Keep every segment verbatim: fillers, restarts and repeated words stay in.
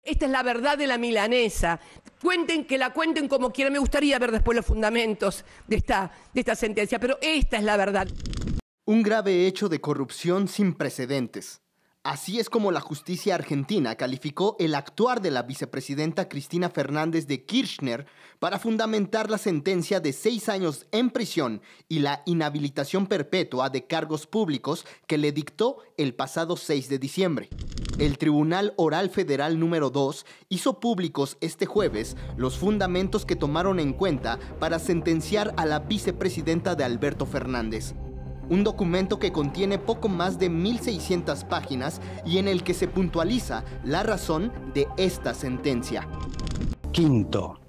Esta es la verdad de la milanesa. Cuenten, que la cuenten como quieran. Me gustaría ver después los fundamentos de esta, de esta sentencia, pero esta es la verdad. Un grave hecho de corrupción sin precedentes. Así es como la justicia argentina calificó el actuar de la vicepresidenta Cristina Fernández de Kirchner para fundamentar la sentencia de seis años en prisión y la inhabilitación perpetua de cargos públicos que le dictó el pasado seis de diciembre. El Tribunal Oral Federal número dos hizo públicos este jueves los fundamentos que tomaron en cuenta para sentenciar a la vicepresidenta de Alberto Fernández. Un documento que contiene poco más de mil seiscientas páginas y en el que se puntualiza la razón de esta sentencia. Quinto,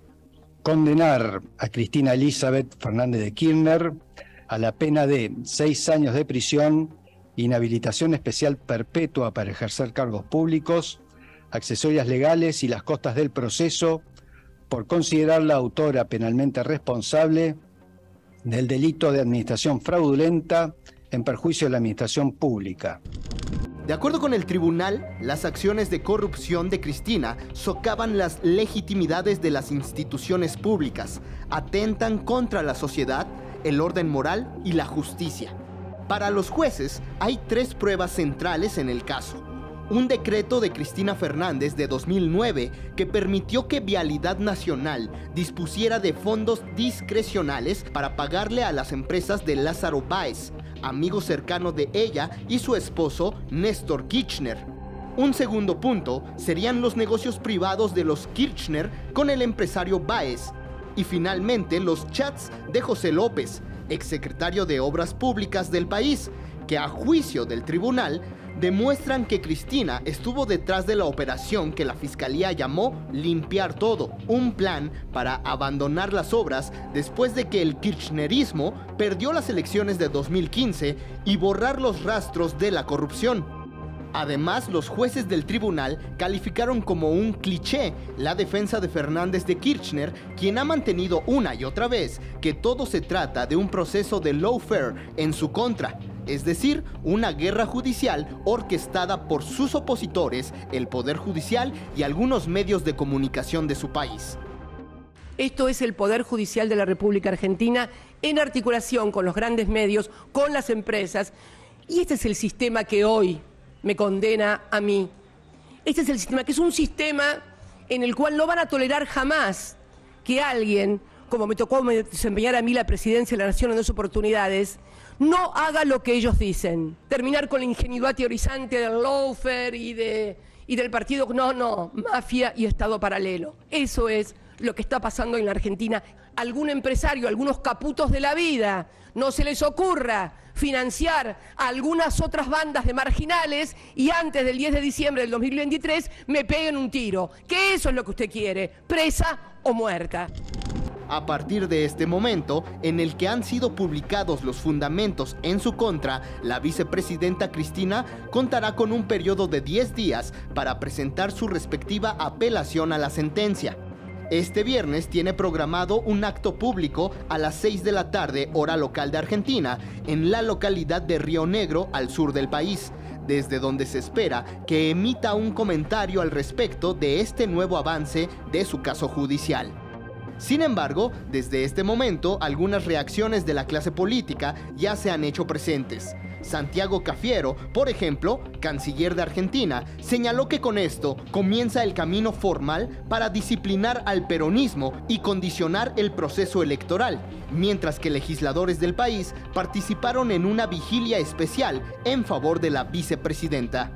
condenar a Cristina Elizabeth Fernández de Kirchner a la pena de seis años de prisión, inhabilitación especial perpetua para ejercer cargos públicos, accesorias legales y las costas del proceso por considerarla autora penalmente responsable del delito de administración fraudulenta en perjuicio de la administración pública. De acuerdo con el tribunal, las acciones de corrupción de Cristina socavan las legitimidades de las instituciones públicas, atentan contra la sociedad, el orden moral y la justicia. Para los jueces, hay tres pruebas centrales en el caso. Un decreto de Cristina Fernández de dos mil nueve que permitió que Vialidad Nacional dispusiera de fondos discrecionales para pagarle a las empresas de Lázaro Báez, amigo cercano de ella y su esposo Néstor Kirchner. Un segundo punto serían los negocios privados de los Kirchner con el empresario Báez. Y finalmente los chats de José López, exsecretario de Obras Públicas del país, que a juicio del tribunal demuestran que Cristina estuvo detrás de la operación que la Fiscalía llamó Limpiar Todo, un plan para abandonar las obras después de que el kirchnerismo perdió las elecciones de dos mil quince y borrar los rastros de la corrupción. Además, los jueces del tribunal calificaron como un cliché la defensa de Fernández de Kirchner, quien ha mantenido una y otra vez que todo se trata de un proceso de lawfare en su contra, es decir, una guerra judicial orquestada por sus opositores, el Poder Judicial y algunos medios de comunicación de su país. Esto es el Poder Judicial de la República Argentina en articulación con los grandes medios, con las empresas, y este es el sistema que hoy me condena a mí. Este es el sistema, que es un sistema en el cual no van a tolerar jamás que alguien, como me tocó desempeñar a mí la presidencia de la Nación en dos oportunidades, no haga lo que ellos dicen. Terminar con la ingenuidad teorizante del lawfare y, de, y del partido, no, no, mafia y Estado paralelo. Eso es lo que está pasando en la Argentina. Algún empresario, algunos caputos de la vida, no se les ocurra financiar a algunas otras bandas de marginales y antes del diez de diciembre del dos mil veintitrés me peguen un tiro. Que eso es lo que usted quiere, presa o muerta. A partir de este momento, en el que han sido publicados los fundamentos en su contra, la vicepresidenta Cristina contará con un periodo de diez días para presentar su respectiva apelación a la sentencia. Este viernes tiene programado un acto público a las seis de la tarde, hora local de Argentina, en la localidad de Río Negro, al sur del país, desde donde se espera que emita un comentario al respecto de este nuevo avance de su caso judicial. Sin embargo, desde este momento, algunas reacciones de la clase política ya se han hecho presentes. Santiago Cafiero, por ejemplo, canciller de Argentina, señaló que con esto comienza el camino formal para disciplinar al peronismo y condicionar el proceso electoral, mientras que legisladores del país participaron en una vigilia especial en favor de la vicepresidenta.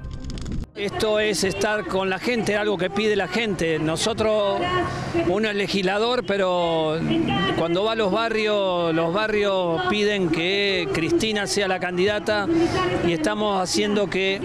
Esto es estar con la gente, algo que pide la gente. Nosotros, uno es legislador, pero cuando va a los barrios, los barrios piden que Cristina sea la candidata y estamos haciendo que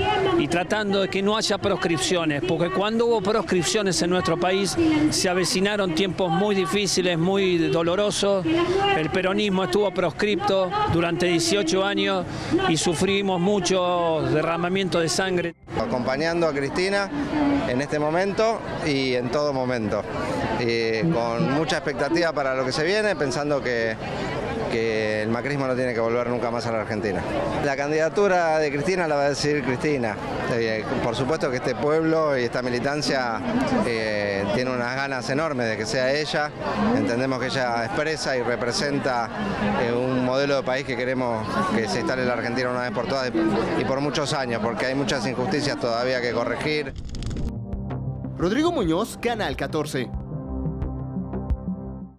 y tratando de que no haya proscripciones, porque cuando hubo proscripciones en nuestro país se avecinaron tiempos muy difíciles, muy dolorosos. El peronismo estuvo proscripto durante dieciocho años y sufrimos mucho derramamiento de sangre. Acompañando a Cristina en este momento y en todo momento, y con mucha expectativa para lo que se viene, pensando que, que el macrismo no tiene que volver nunca más a la Argentina. La candidatura de Cristina la va a decidir Cristina. Eh, por supuesto que este pueblo y esta militancia eh, tiene unas ganas enormes de que sea ella. Entendemos que ella expresa y representa eh, un modelo de país que queremos que se instale en la Argentina una vez por todas y por muchos años, porque hay muchas injusticias todavía que corregir. Rodrigo Muñoz, Canal catorce.